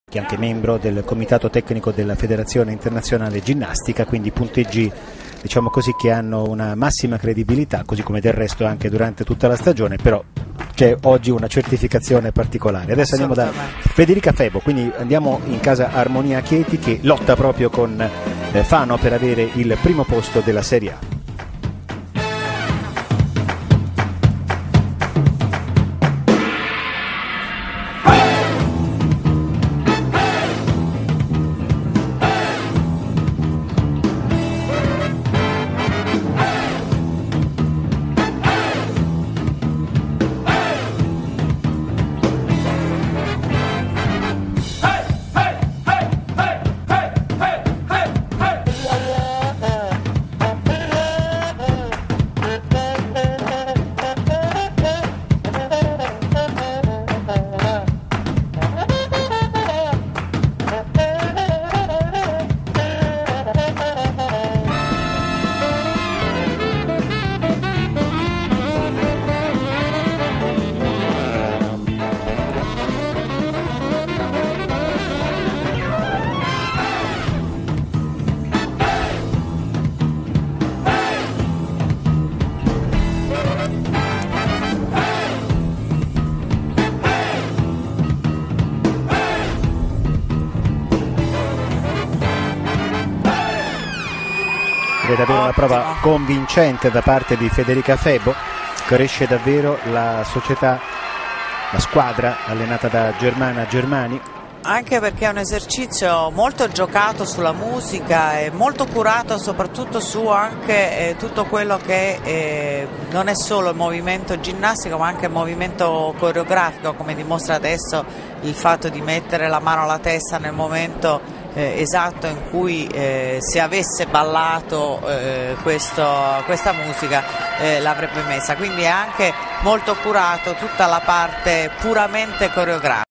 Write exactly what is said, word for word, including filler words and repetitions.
che è anche membro del comitato tecnico della Federazione Internazionale Ginnastica, quindi punteggi, diciamo così, che hanno una massima credibilità, così come del resto anche durante tutta la stagione, però c'è oggi una certificazione particolare. Adesso andiamo da Federica Febo, quindi andiamo in casa Armonia Chieti, che lotta proprio con eh, Fano per avere il primo posto della Serie A. È davvero una prova convincente da parte di Federica Febo. Cresce davvero la società, la squadra allenata da Germana Germani. Anche perché è un esercizio molto giocato sulla musica e molto curato soprattutto su anche eh, tutto quello che eh, non è solo il movimento ginnastico ma anche il movimento coreografico, come dimostra adesso il fatto di mettere la mano alla testa nel momento Eh, esatto in cui eh, se avesse ballato eh, questo, questa musica eh, l'avrebbe messa, quindi è anche molto curato tutta la parte puramente coreografica.